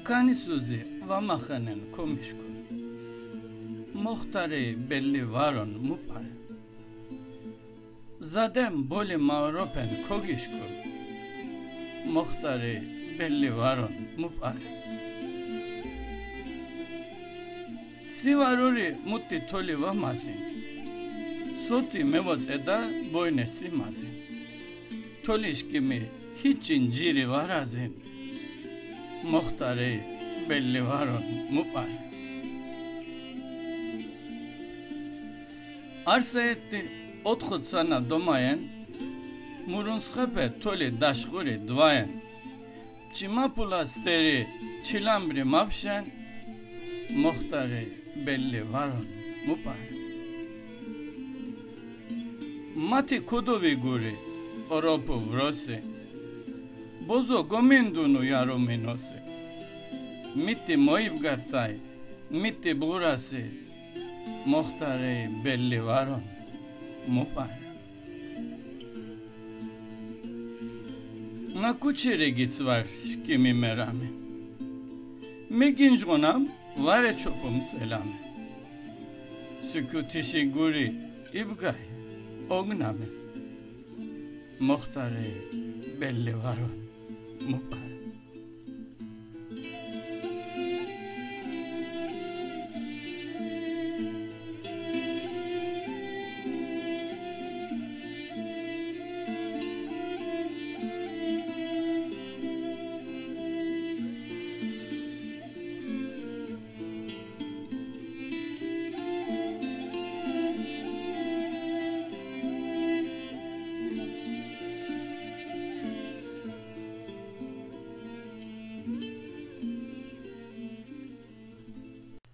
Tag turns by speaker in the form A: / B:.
A: Kanisuzi vamahanen komishkun. Mohtare belli varon mupar. Zadem boli mauropen kogishkun. Mohtare belli varon mupar. Sivaruri mutti toli vamazin. Soti mevots eda boynesi mazin. Tolişkimi hiçin ciri varazin. Mohtare belli varon mupar. Arsa etti otkut sana domayen. Murunskhepe toli daşguri dvayen. Çimapula steri çilambri mapşen. Mohtare belli varon mupar. Mati kudovi guri oropu vrosi. Bozo gomindunu yaruminose. Mitti moibgatay, mitti burasi. Mohtare belli varon mupar. Na kuçere gitsvar kimi merami. Meginjonam vare çopum selami. Sükutişi guri ibgay ogname. Mohtare belli varon mupar.